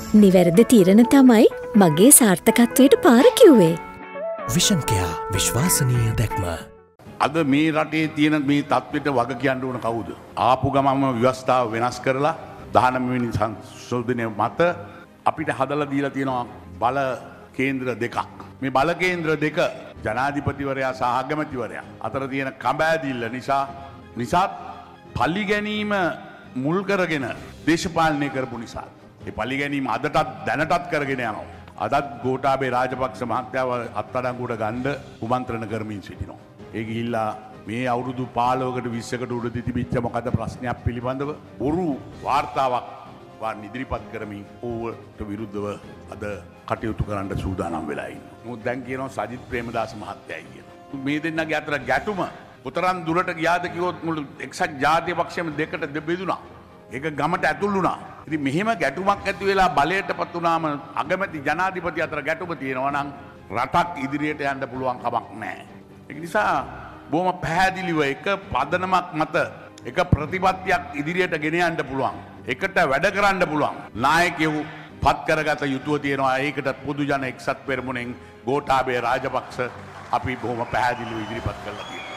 නිවැරදි තීරණ තමයි මගේ සාර්ථකත්වයට පාර කිව්වේ. විෂන්කයා විශ්වාසනීය දැක්ම. අද මේ රටේ තියෙන මේ තත්ත්වයට වග කියන්න ඕන කවුද? ආපු ගමම ව්‍යවස්ථාව වෙනස් කරලා 19 වෙනි සංශෝධනය මත අපිට හදලා දීලා තියෙනවා බල කේන්ද්‍ර දෙකක්. මේ බල කේන්ද්‍ර දෙක ජනාධිපතිවරයා සහ අගමැතිවරයා අතර තියෙන කඹෑදිල්ල නිසා පලි ගැනීම මුල් කරගෙන දේශපාලනය කරපු නිසා ඒ පලි ගැනීම අදටත් දැනටත් කරගෙන යනවා. අදත් ගෝඨාභය රාජපක්ෂ මහත්තයාව අත්අඩංගුවට ගන්න කුමන්ත්‍රණ කරමින් සිටිනවා. ඒ ගිහිල්ලා මේ අවුරුදු 15කට 20කට උඩදී තිබිච්ච මොකද ප්‍රශ්නයක් පිළිබඳව බොරු වාර්තාවක් වාන් ඉදිරිපත් කරමින් ඕවට විරුද්ධව අද කටයුතු කරන්න සූදානම් වෙලා ඉන්නවා. මොකද දැන් කියනවා සජිත් ප්‍රේමදාස මහත්තයයි කියලා. මේ දෙන්නගේ අතර ගැටුම උතරන් දුරට ගියාද කිව්වොත් මුළු එක්සත් ජාතික පක්ෂයම දෙකට බෙදුණා. ඒක ගමට ඇතුල් වුණා. ඉතින් මෙහෙම ගැටුමක් ඇති වෙලා බලයටපත් වුණාම අගමැති ජනාධිපති අතර ගැටුම තියෙනවා නම් රටක් ඉදිරියට යන්න පුළුවන් කමක් නැහැ. ඒක නිසා බොහොම පැහැදිලිව එක පදනමක් මත එක ප්‍රතිපත්තියක් ඉදිරියට ගෙන යන්න පුළුවන්. එකට වැඩ කරන්න පුළුවන්. නායකයෝ පත් කරගත යුතුව තියෙනවා. ඒකට පොදු ජන එක්සත් පෙරමුණෙන් ගෝඨාභය රාජපක්ෂ අපි බොහොම පැහැදිලිව ඉදිරිපත් කරලා තියෙනවා.